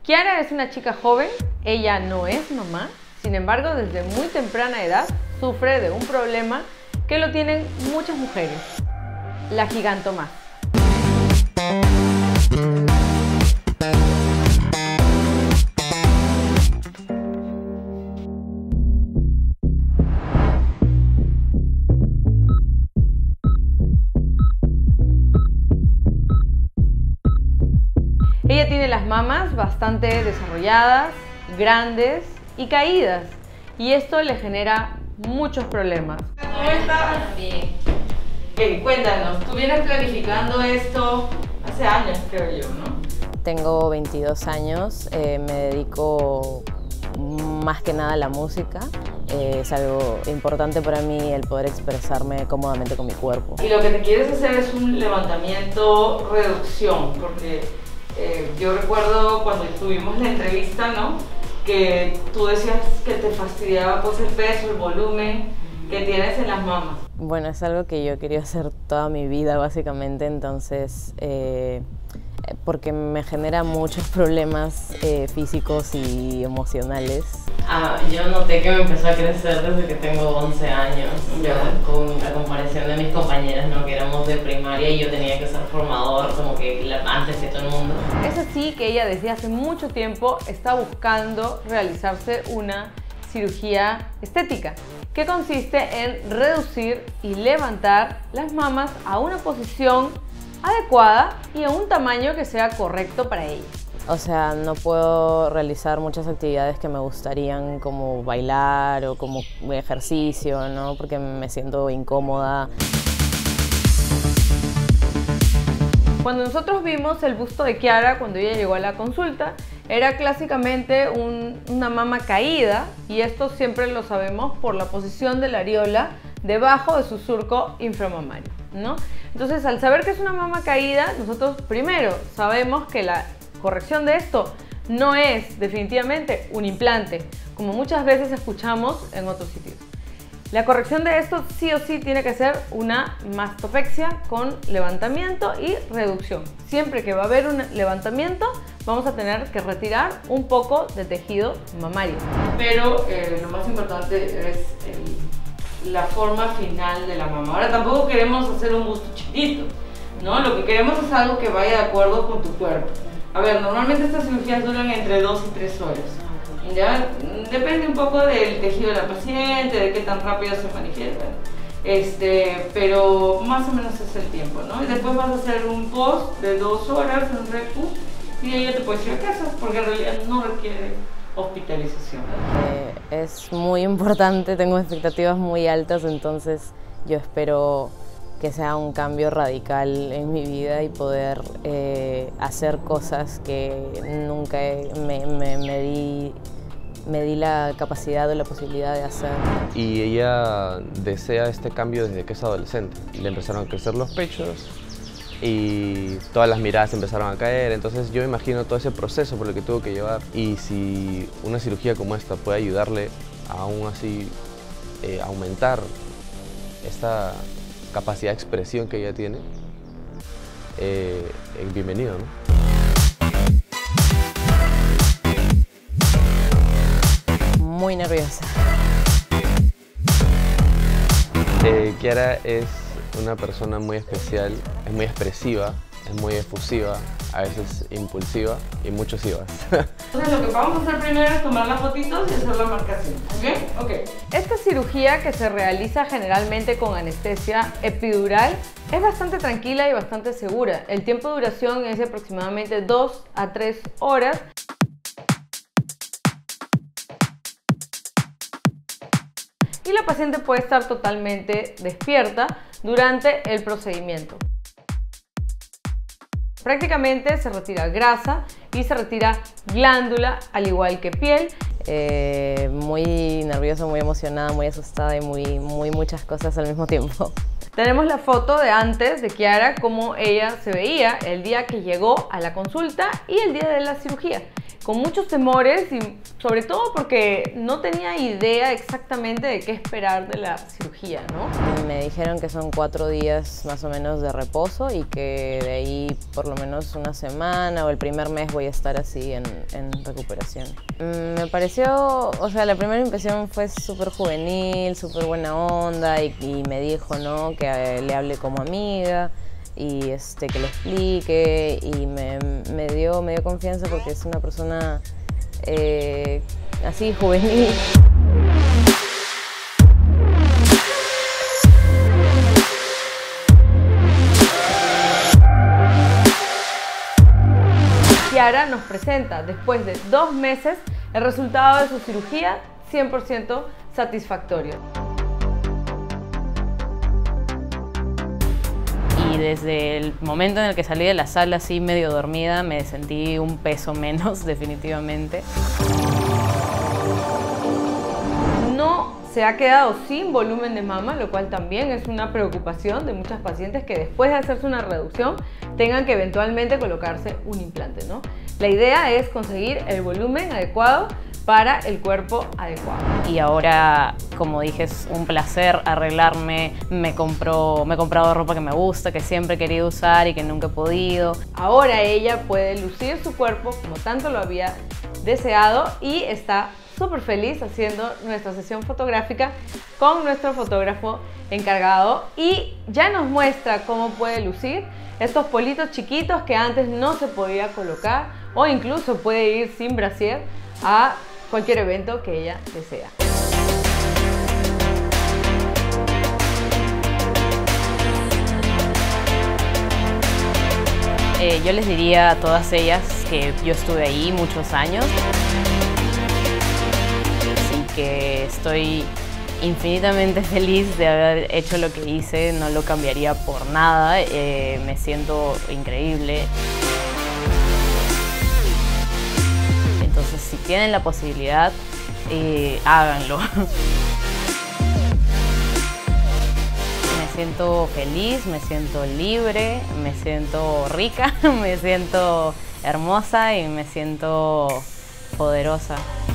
Kiara es una chica joven, ella no es mamá, sin embargo desde muy temprana edad sufre de un problema que lo tienen muchas mujeres, la gigantomás. Ella tiene las mamas bastante desarrolladas, grandes y caídas, y esto le genera muchos problemas. ¿Cómo estás? Bien. Cuéntanos, tú vienes planificando esto hace años, creo yo, ¿no? Tengo 22 años, me dedico más que nada a la música. Es algo importante para mí el poder expresarme cómodamente con mi cuerpo. Y lo que te quieres hacer es un levantamiento reducción, porque yo recuerdo cuando tuvimos la entrevista, ¿no? Que tú decías que te fastidiaba pues el peso, el volumen que tienes en las mamas. Bueno, es algo que yo quería hacer toda mi vida básicamente, entonces porque me genera muchos problemas físicos y emocionales. Yo noté que me empezó a crecer desde que tengo 11 años, con la comparación de mis compañeras, ¿no? Que éramos de primaria y yo tenía que ser formador como que antes de todo el mundo. Es así que ella desde hace mucho tiempo está buscando realizarse una cirugía estética, que consiste en reducir y levantar las mamas a una posición adecuada y a un tamaño que sea correcto para ella. O sea, no puedo realizar muchas actividades que me gustarían, como bailar o como ejercicio, ¿no? Porque me siento incómoda. Cuando nosotros vimos el busto de Kiara cuando ella llegó a la consulta, era clásicamente una mama caída, y esto siempre lo sabemos por la posición de la areola debajo de su surco inframamario, ¿no? Entonces, al saber que es una mama caída, nosotros primero sabemos que la corrección de esto no es definitivamente un implante, como muchas veces escuchamos en otros sitios. La corrección de esto sí o sí tiene que ser una mastopexia con levantamiento y reducción. Siempre que va a haber un levantamiento, vamos a tener que retirar un poco de tejido mamario. Pero lo más importante es la forma final de la mama. Ahora tampoco queremos hacer un busto chiquito, ¿no? Lo que queremos es algo que vaya de acuerdo con tu cuerpo. A ver, normalmente estas cirugías duran entre 2 y 3 horas. ¿Ya? Depende un poco del tejido de la paciente, de qué tan rápido se manifiesta. Pero más o menos es el tiempo, ¿no? Y después vas a hacer un post de 2 horas, un recu, y ahí ya te puedes ir a casa, porque en realidad no requiere hospitalización. Es muy importante, tengo expectativas muy altas, entonces yo espero que sea un cambio radical en mi vida y poder hacer cosas que nunca me di la capacidad o la posibilidad de hacer. Y ella desea este cambio desde que es adolescente. Le empezaron a crecer los pechos y todas las miradas empezaron a caer, entonces yo me imagino todo ese proceso por el que tuvo que llevar. Y si una cirugía como esta puede ayudarle aún así aumentar esta capacidad de expresión que ella tiene, bienvenido, ¿no? Muy nerviosa. Kiara es una persona muy especial, es muy expresiva, es muy efusiva, a veces impulsiva y muchos ibas. Entonces lo que vamos a hacer primero es tomar las fotitos y hacer la marcación, ¿ok? Ok. Esta cirugía, que se realiza generalmente con anestesia epidural, es bastante tranquila y bastante segura. El tiempo de duración es de aproximadamente 2 a 3 horas. Y la paciente puede estar totalmente despierta durante el procedimiento. Prácticamente se retira grasa y se retira glándula, al igual que piel. Muy nerviosa, muy emocionada, muy asustada y muchas cosas al mismo tiempo. Tenemos la foto de antes de Kiara, cómo ella se veía el día que llegó a la consulta y el día de la cirugía, con muchos temores y sobre todo porque no tenía idea exactamente de qué esperar de la cirugía, ¿no? Me dijeron que son 4 días más o menos de reposo y que de ahí por lo menos una semana o el primer mes voy a estar así en recuperación. Me pareció, o sea, la primera impresión fue súper juvenil, súper buena onda y me dijo, ¿no?, que le hable como amiga y que le explique y me dio confianza porque es una persona así juvenil. Kiara nos presenta, después de 2 meses, el resultado de su cirugía 100% satisfactorio. Y desde el momento en el que salí de la sala así medio dormida, me sentí un peso menos, definitivamente. No se ha quedado sin volumen de mama, lo cual también es una preocupación de muchas pacientes que después de hacerse una reducción tengan que eventualmente colocarse un implante, ¿no? La idea es conseguir el volumen adecuado para el cuerpo adecuado. Y ahora, como dije, es un placer arreglarme. Me he comprado ropa que me gusta, que siempre he querido usar y que nunca he podido. Ahora ella puede lucir su cuerpo como tanto lo había deseado y está súper feliz haciendo nuestra sesión fotográfica con nuestro fotógrafo encargado y ya nos muestra cómo puede lucir estos politos chiquitos que antes no se podía colocar o incluso puede ir sin brasier a cualquier evento que ella desea. Yo les diría a todas ellas que yo estuve ahí muchos años y que estoy infinitamente feliz de haber hecho lo que hice, no lo cambiaría por nada, me siento increíble. Entonces, si tienen la posibilidad, háganlo. Me siento feliz, me siento libre, me siento rica, me siento hermosa y me siento poderosa.